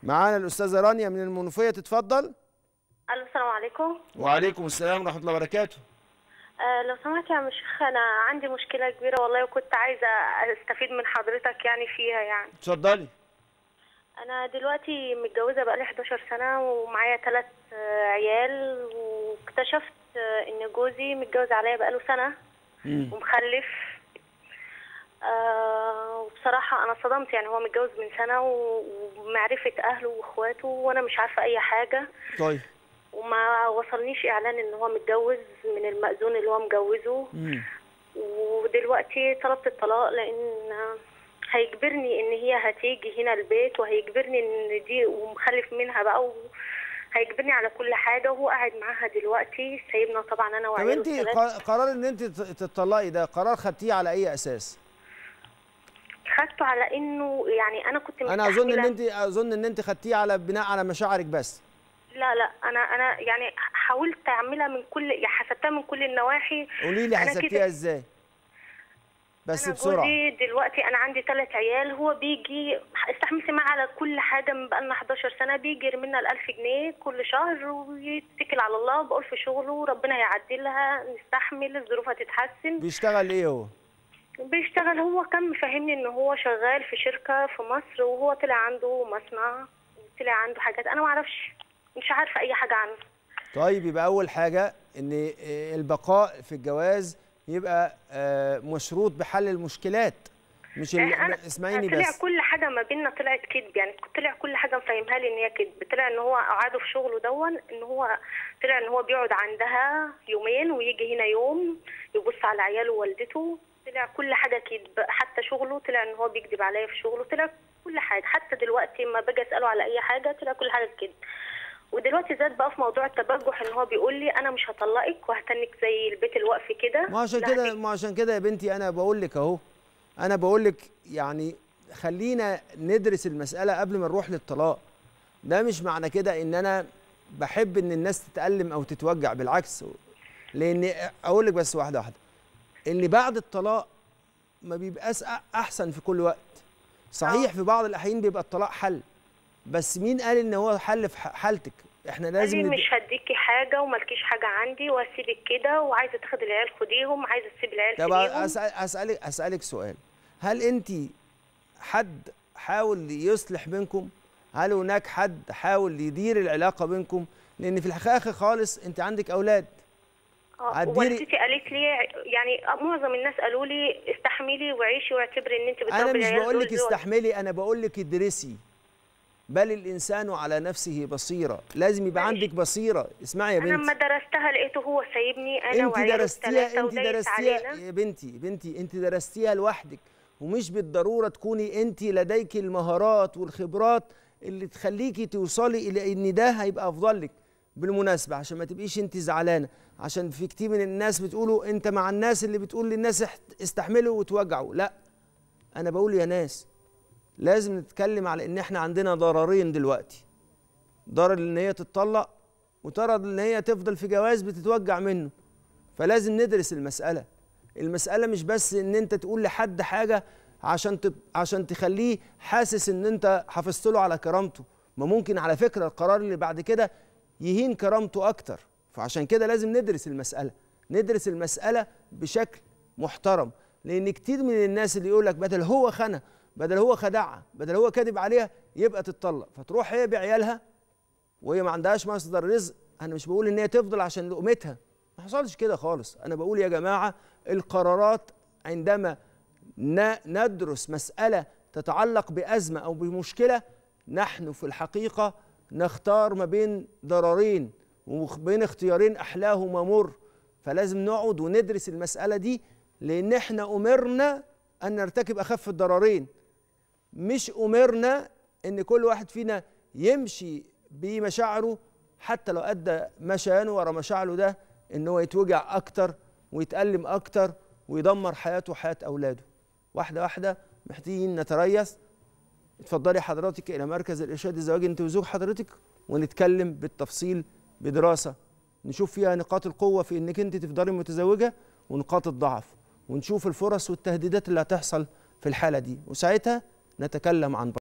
معانا الأستاذة رانيا من المنوفية، تتفضل. الو، السلام عليكم. وعليكم السلام ورحمة الله وبركاته. لو سمحت يا شيخ، انا عندي مشكله كبيره والله، وكنت عايزه استفيد من حضرتك يعني فيها يعني. اتفضلي. انا دلوقتي متجوزه بقالي 11 سنه ومعايا 3 عيال، واكتشفت ان جوزي متجوز عليا بقاله سنه ومخلف. وبصراحه انا صدمت، يعني هو متجوز من سنه ومعرفه اهله واخواته وانا مش عارفه اي حاجه. طيب. وما وصلنيش اعلان ان هو متجوز من المأذون اللي هو مجوزه. ودلوقتي طلبت الطلاق لان هيجبرني ان هي هتيجي هنا البيت، وهيجبرني ان دي ومخلف منها بقى، وهيجبرني على كل حاجه، وهو قاعد معاها دلوقتي سايبنا طبعا انا وعيالي. طب انت قرار ان انت تطلقي ده قرار خدتيه على اي اساس؟ خدته على انه يعني انا كنت انا اظن ان انت خدتيه على بناء على مشاعرك بس. لا انا يعني حاولت اعملها من كل، يعني حسبتها من كل النواحي. قولي لي حسبتيها ازاي بس أنا بسرعه. جوزي دلوقتي انا عندي 3 عيال، هو بيجي استحملت معاه على كل حاجه من بقالنا 11 سنه، بيجي يرمي لنا ال1000 جنيه كل شهر ويتكل على الله، بقول في شغله وربنا هيعدلها، نستحمل، الظروف هتتحسن. بيشتغل ايه هو؟ بيشتغل، هو كان مفهمني ان هو شغال في شركه في مصر، وهو طلع عنده مصنع، طلع عنده حاجات انا ما اعرفش، مش عارفه اي حاجه عنه. طيب، يبقى اول حاجه ان البقاء في الجواز يبقى مشروط بحل المشكلات، مش اسمعيني بس. طلع كل حاجه ما بيننا طلعت كذب، يعني طلع كل حاجه مفهمها لي ان هي كذب. طلع ان هو قعده في شغله ان هو طلع ان هو بيقعد عندها يومين ويجي هنا يوم يبص على عياله ووالدته. طلع كل حاجه كذب، حتى شغله طلع ان هو بيكذب عليا في شغله، طلع كل حاجه. حتى دلوقتي لما باجي اساله على اي حاجه طلع كل حاجه كذب. ودلوقتي زاد بقى في موضوع التبجح، ان هو بيقول لي انا مش هطلقك وهتنك زي البيت الوقف كده. ما عشان كده يا بنتي انا بقول لك اهو، انا بقول لك يعني خلينا ندرس المساله قبل ما نروح للطلاق. ده مش معنى كده ان انا بحب ان الناس تتألم او تتوجع، بالعكس. لان اقول لك بس واحده واحده، اللي بعد الطلاق ما بيبقاش احسن في كل وقت. صحيح في بعض الاحيان بيبقى الطلاق حل، بس مين قال ان هو حل في حالتك؟ احنا لازم قال لي مش هديكي حاجه ومالكيش حاجه عندي، وهسيبك كده، وعايزه تاخد العيال خديهم، عايزه تسيب العيال خديهم. طب اسالك سؤال، هل انت حد حاول يصلح بينكم؟ هل هناك حد حاول يدير العلاقه بينكم؟ لان في الاخر خالص انت عندك اولاد. والدتي قالت لي، يعني معظم الناس قالوا لي استحملي وعيشي واعتبري ان انت بتربي العيال. انا مش بقول لك استحملي، انا بقول لك ادرسي. بل الانسان على نفسه بصيره، لازم يبقى عندك بصيره. اسمعي يا بنتي، انا لما درستها لقيته هو سايبني انا وعيالي الثلاثه ودايس علينا. يا بنتي انت درستيها لوحدك، ومش بالضروره تكوني انت لديك المهارات والخبرات اللي تخليكي توصلي الى ان ده هيبقى افضل لك. بالمناسبه عشان ما تبقيش انت زعلانه، عشان في كتير من الناس بتقولوا انت مع الناس اللي بتقول للناس استحملوا وتوجعوا. لا، انا بقول يا ناس لازم نتكلم على ان احنا عندنا ضررين دلوقتي، ضرر ان هي تتطلق، وضرر ان هي تفضل في جواز بتتوجع منه. فلازم ندرس المسألة. المسألة مش بس ان انت تقول لحد حاجة عشان تخليه حاسس ان انت حافظت له على كرامته، ما ممكن على فكرة القرار اللي بعد كده يهين كرامته اكتر. فعشان كده لازم ندرس المسألة، ندرس المسألة بشكل محترم. لان كتير من الناس اللي يقول لك بدل هو خانها، بدل هو خدعها، بدل هو كذب عليها، يبقى تتطلق، فتروح هي بعيالها وهي ما عندهاش مصدر رزق. انا مش بقول ان هي تفضل عشان لقمتها، ما حصلش كده خالص. انا بقول يا جماعه القرارات عندما ندرس مساله تتعلق بازمه او بمشكله، نحن في الحقيقه نختار ما بين ضررين وبين اختيارين احلاهما مر. فلازم نقعد وندرس المساله دي، لان احنا امرنا ان نرتكب اخف الضررين، مش أمرنا إن كل واحد فينا يمشي بمشاعره، حتى لو أدى مشيانه ورا مشاعره ده إن هو يتوجع أكتر ويتألم أكتر ويدمر حياته وحياة أولاده. واحدة واحدة محتاجين نتريث. اتفضلي حضرتك إلى مركز الإرشاد الزواجي أنت وزوج حضرتك، ونتكلم بالتفصيل بدراسة نشوف فيها نقاط القوة في إنك أنت تفضلي متزوجة، ونقاط الضعف، ونشوف الفرص والتهديدات اللي هتحصل في الحالة دي، وساعتها نتكلم عن